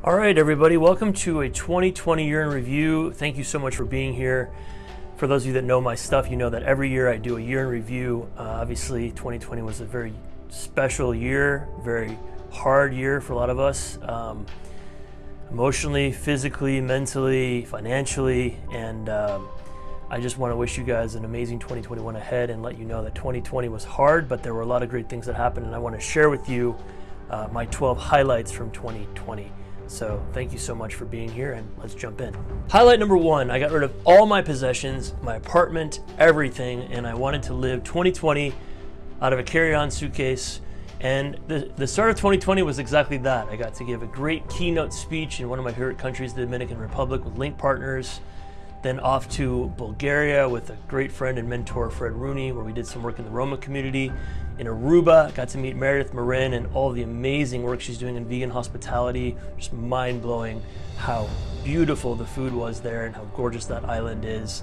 All right, everybody, welcome to a 2020 year in review. Thank you so much for being here. For those of you that know my stuff, you know that every year I do a year in review. Obviously, 2020 was a very special year, very hard year for a lot of us, emotionally, physically, mentally, financially, and I just want to wish you guys an amazing 2021 ahead and let you know that 2020 was hard, but there were a lot of great things that happened, and I want to share with you my 12 highlights from 2020. So thank you so much for being here, and let's jump in. Highlight number one, I got rid of all my possessions, my apartment, everything, and I wanted to live 2020 out of a carry-on suitcase. And the start of 2020 was exactly that. I got to give a great keynote speech in one of my favorite countries, the Dominican Republic, with Link Partners. Then off to Bulgaria with a great friend and mentor, Fred Rooney, where we did some work in the Roma community. In Aruba, got to meet Meredith Marin and all the amazing work she's doing in vegan hospitality. Just mind-blowing how beautiful the food was there and how gorgeous that island is.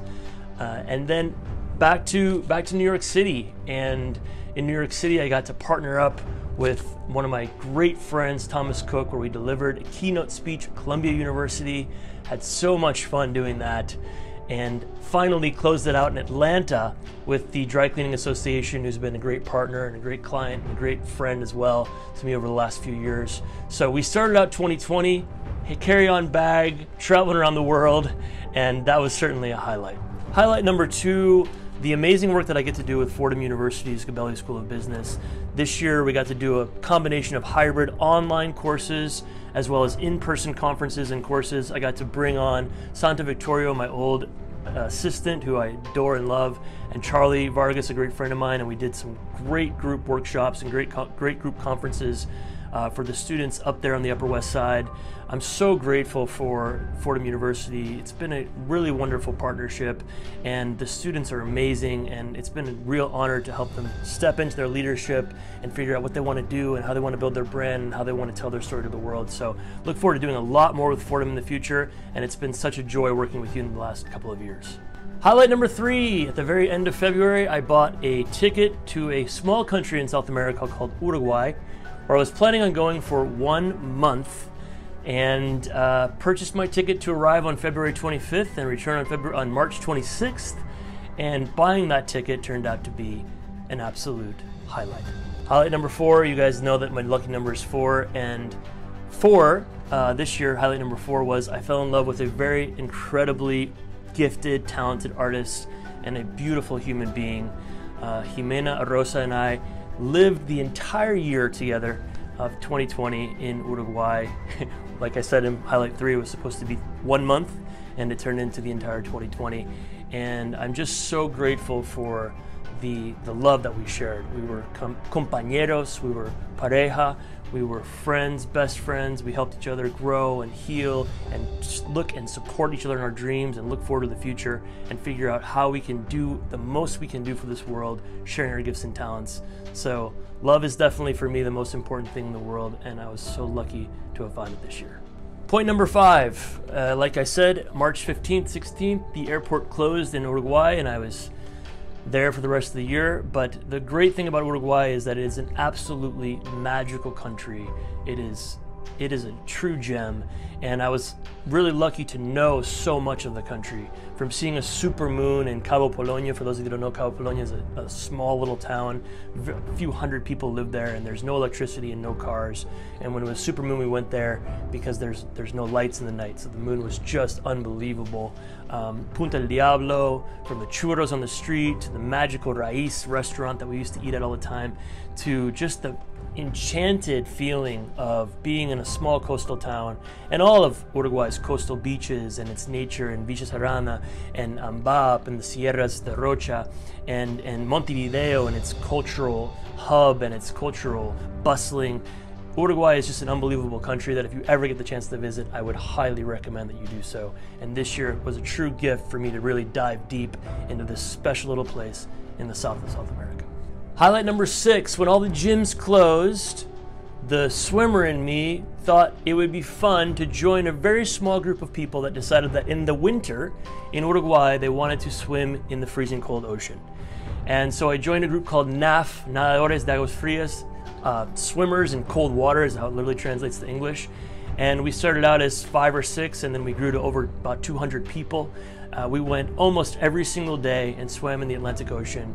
And then back to New York City. And in New York City, I got to partner up with one of my great friends, Thomas Cook, where we delivered a keynote speech at Columbia University. Had so much fun doing that. And finally closed it out in Atlanta with the Dry Cleaning Association, who's been a great partner and a great client and a great friend as well to me over the last few years. So we started out 2020, carry-on bag, traveling around the world, and that was certainly a highlight. Highlight number two, the amazing work that I get to do with Fordham University's Gabelli School of Business. This year we got to do a combination of hybrid online courses as well as in-person conferences and courses. I got to bring on Santa Victorio, my old assistant who I adore and love, and Charlie Vargas, a great friend of mine, and we did some great group workshops and great group conferences for the students up there on the Upper West Side. I'm so grateful for Fordham University. It's been a really wonderful partnership, and the students are amazing, and it's been a real honor to help them step into their leadership and figure out what they want to do and how they want to build their brand and how they want to tell their story to the world. So look forward to doing a lot more with Fordham in the future, and it's been such a joy working with you in the last couple of years. Highlight number three, at the very end of February, I bought a ticket to a small country in South America called Uruguay, where I was planning on going for 1 month, and purchased my ticket to arrive on February 25th and return on March 26th. And buying that ticket turned out to be an absolute highlight. Highlight number four, you guys know that my lucky number is 4, and 4 this year, highlight number 4 was I fell in love with a very incredibly gifted, talented artist and a beautiful human being. Jimena Rosa and I lived the entire year together of 2020 in Uruguay. Like I said in highlight 3, it was supposed to be 1 month, and it turned into the entire 2020. And I'm just so grateful for the love that we shared. We were compañeros, we were pareja, we were friends, best friends. We helped each other grow and heal and just look and support each other in our dreams and look forward to the future and figure out how we can do the most we can do for this world, sharing our gifts and talents. So love is definitely for me the most important thing in the world, and I was so lucky to have found it this year. Point number 5, like I said, March 15th, 16th, the airport closed in Uruguay, and I was there for the rest of the year. But the great thing about Uruguay is that it is an absolutely magical country. It is a true gem, and I was really lucky to know so much of the country. From seeing a super moon in Cabo Polonio, for those of you who don't know, Cabo Polonio is a small little town. A few hundred people live there, and there's no electricity and no cars. And when it was super moon, we went there because there's no lights in the night, so the moon was just unbelievable. Punta del Diablo, from the churros on the street to the magical Raiz restaurant that we used to eat at all the time, to just the enchanted feeling of being in a small coastal town, and all of Uruguay's coastal beaches and its nature, and Villa Serrana and Ambap and the Sierras de Rocha and Montevideo and its cultural hub and its cultural bustling. Uruguay is just an unbelievable country that if you ever get the chance to visit, I would highly recommend that you do so. And this year was a true gift for me to really dive deep into this special little place in the south of South America. Highlight number 6, when all the gyms closed, the swimmer in me thought it would be fun to join a very small group of people that decided that in the winter in Uruguay, they wanted to swim in the freezing cold ocean. And so I joined a group called NAF, Nadadores de Aguas Frias, swimmers in cold water is how it literally translates to English. And we started out as 5 or 6, and then we grew to over about 200 people. We went almost every single day and swam in the Atlantic Ocean.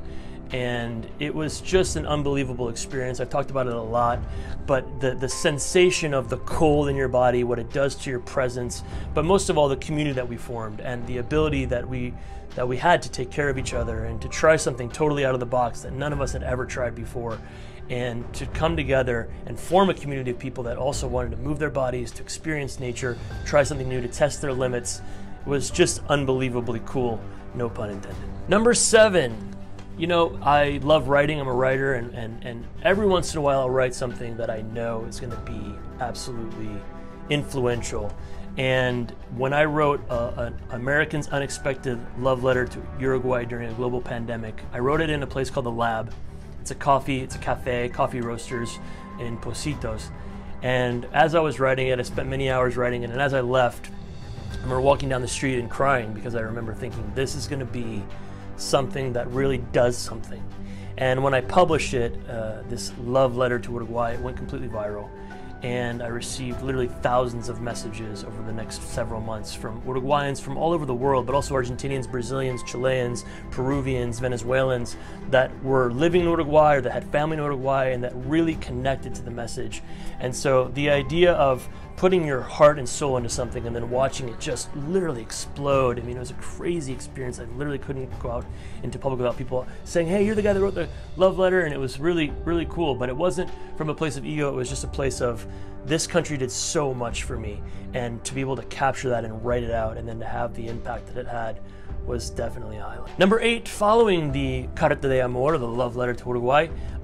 And it was just an unbelievable experience. I've talked about it a lot, but the sensation of the cold in your body, what it does to your presence, but most of all the community that we formed and the ability that we had to take care of each other and to try something totally out of the box that none of us had ever tried before, and to come together and form a community of people that also wanted to move their bodies, to experience nature, try something new, to test their limits. It was just unbelievably cool, no pun intended. Number 7. You know, I love writing. I'm a writer, and every once in a while I'll write something that I know is going to be absolutely influential. And when I wrote an American's Unexpected Love Letter to Uruguay during a global pandemic, I wrote it in a place called The Lab. It's a cafe, coffee roasters in Pocitos. And as I was writing it, I spent many hours writing it, and as I left, I remember walking down the street and crying because I remember thinking, this is going to be something that really does something. And when I published it, this love letter to Uruguay, it went completely viral. And I received literally thousands of messages over the next several months from Uruguayans from all over the world, but also Argentinians, Brazilians, Chileans, Peruvians, Venezuelans that were living in Uruguay or that had family in Uruguay and that really connected to the message. And so the idea of putting your heart and soul into something and then watching it just literally explode. I mean, it was a crazy experience. I literally couldn't go out into public without people saying, hey, you're the guy that wrote the love letter. And it was really, really cool. But it wasn't from a place of ego. It was just a place of, this country did so much for me. And to be able to capture that and write it out and then to have the impact that it had was definitely a highlight. Number 8, following the Carta de Amor, the love letter to Uruguay,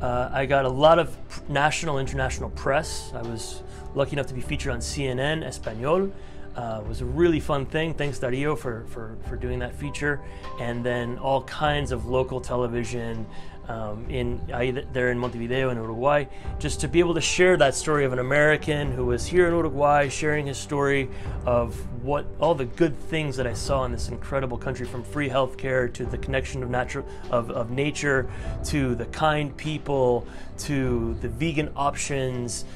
I got a lot of national, international press. I was lucky enough to be featured on CNN Espanol. It was a really fun thing. Thanks Dario for doing that feature. And then all kinds of local television there in Montevideo in Uruguay, just to be able to share that story of an American who was here in Uruguay, sharing his story of what all the good things that I saw in this incredible country, from free healthcare to the connection of nature, to the kind people, to the vegan options,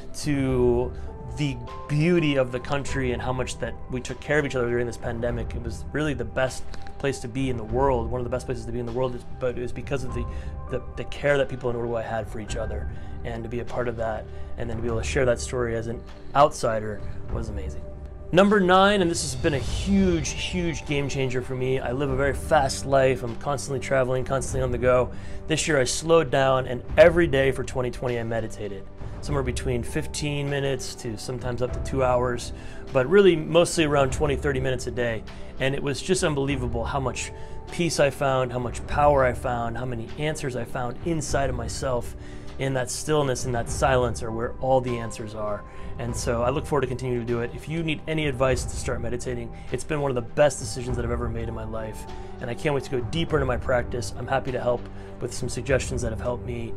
to the beauty of the country and how much that we took care of each other during this pandemic. It was really the best place to be in the world, one of the best places to be in the world, but it was because of the care that people in Uruguay had for each other, and to be a part of that and then to be able to share that story as an outsider was amazing. Number 9, and this has been a huge, huge game changer for me. I live a very fast life. I'm constantly traveling, constantly on the go. This year I slowed down, and every day for 2020 I meditated. Somewhere between 15 minutes to sometimes up to 2 hours, but really mostly around 20-30 minutes a day. And it was just unbelievable how much peace I found, how much power I found, how many answers I found inside of myself. In that stillness, in that silence, are where all the answers are. And so I look forward to continuing to do it. If you need any advice to start meditating, it's been one of the best decisions that I've ever made in my life. And I can't wait to go deeper into my practice. I'm happy to help with some suggestions that have helped me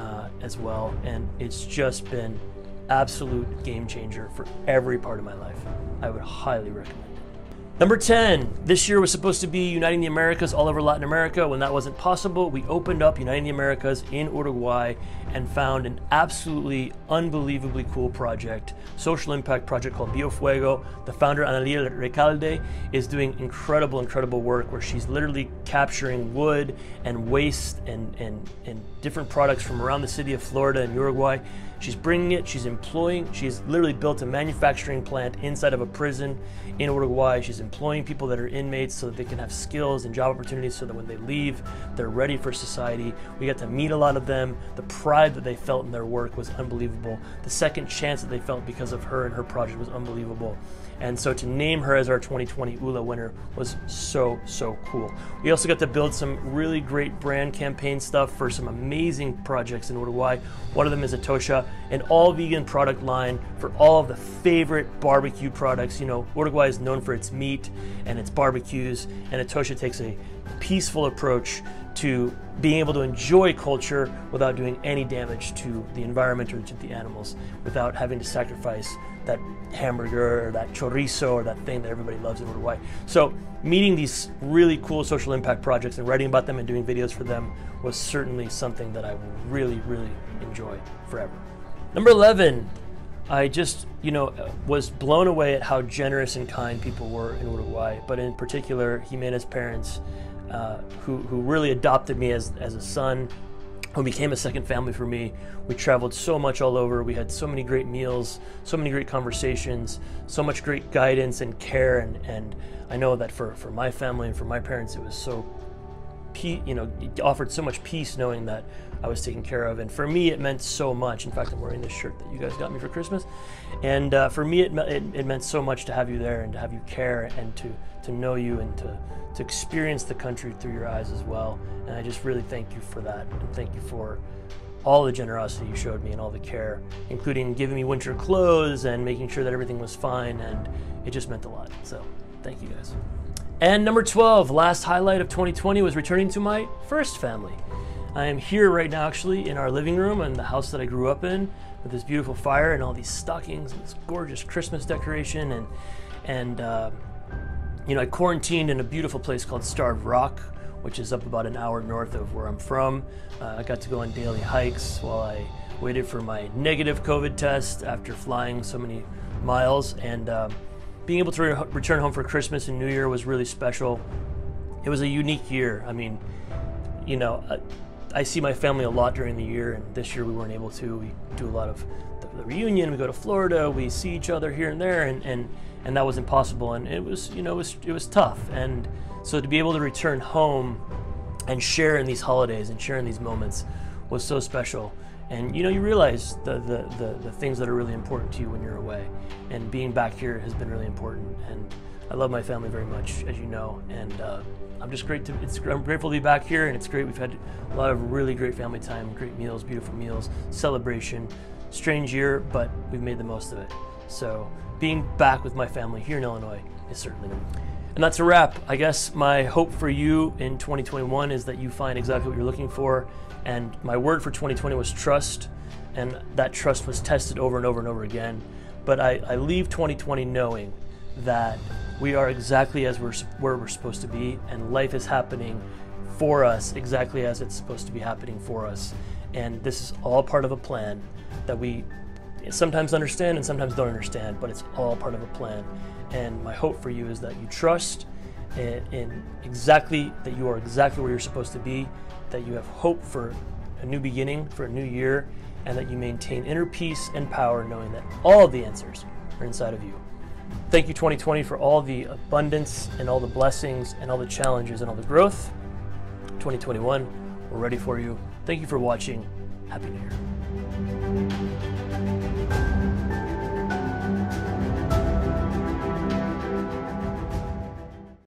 as well. And it's just been absolute game changer for every part of my life. I would highly recommend it. Number 10, this year was supposed to be Uniting the Americas all over Latin America. When that wasn't possible, we opened up Uniting the Americas in Uruguay and found an absolutely unbelievably cool project, social impact project called Biofuego. The founder, Analia Recalde, is doing incredible, incredible work where she's literally capturing wood and waste and different products from around the city of Florida and Uruguay. She's bringing it, she's literally built a manufacturing plant inside of a prison in Uruguay. She's employing people that are inmates so that they can have skills and job opportunities so that when they leave, they're ready for society. We got to meet a lot of them. The pride that they felt in their work was unbelievable. The second chance that they felt because of her and her project was unbelievable. And so to name her as our 2020 ULA winner was so, so cool. We also got to build some really great brand campaign stuff for some amazing projects in Uruguay. One of them is Atocha, an all-vegan product line for all of the favorite barbecue products. You know, Uruguay is known for its meat and its barbecues, and Atocha takes a peaceful approach to being able to enjoy culture without doing any damage to the environment or to the animals, without having to sacrifice that hamburger or that chorizo or that thing that everybody loves in Uruguay. So meeting these really cool social impact projects and writing about them and doing videos for them was certainly something that I will really, really enjoy forever. Number 11, I just, was blown away at how generous and kind people were in Uruguay, but in particular, Jimena's parents, who really adopted me as a son, who became a second family for me. We traveled so much all over. We had so many great meals, so many great conversations, so much great guidance and care. And I know that for my family and for my parents, it was so, it offered so much peace knowing that I was taken care of. And for me, it meant so much. In fact, I'm wearing this shirt that you guys got me for Christmas. And for me, it meant so much to have you there and to have you care and to know you and to experience the country through your eyes as well. And I just really thank you for that. And thank you for all the generosity you showed me and all the care, including giving me winter clothes and making sure that everything was fine. And it just meant a lot. So thank you guys. And number 12, last highlight of 2020 was returning to my first family. I am here right now actually in our living room in the house that I grew up in with this beautiful fire and all these stockings and this gorgeous Christmas decoration. And I quarantined in a beautiful place called Starved Rock, which is up about an hour north of where I'm from. I got to go on daily hikes while I waited for my negative COVID test after flying so many miles. And being able to return home for Christmas and New Year was really special. It was a unique year. I mean, I see my family a lot during the year, and this year we weren't able to. We do a lot of the reunion, we go to Florida, we see each other here and there, and that wasn't possible, and it was tough. And so to be able to return home and share in these holidays and share in these moments was so special. And you realize the things that are really important to you when you're away, and being back here has been really important. And I love my family very much, as you know, and I'm grateful to be back here, and it's great. We've had a lot of really great family time, great meals, beautiful meals, celebration. Strange year, but we've made the most of it. So being back with my family here in Illinois is certainly good. And that's a wrap. I guess my hope for you in 2021 is that you find exactly what you're looking for. And my word for 2020 was trust, and that trust was tested over and over and over again. But I leave 2020 knowing that we are exactly where we're supposed to be, and life is happening for us exactly as it's supposed to be happening for us. And this is all part of a plan that we sometimes understand and sometimes don't understand, but it's all part of a plan. And my hope for you is that you trust in exactly that you are exactly where you're supposed to be, that you have hope for a new beginning, for a new year, and that you maintain inner peace and power knowing that all of the answers are inside of you. Thank you 2020 for all the abundance and all the blessings and all the challenges and all the growth. 2021, we're ready for you. Thank you for watching. Happy New Year.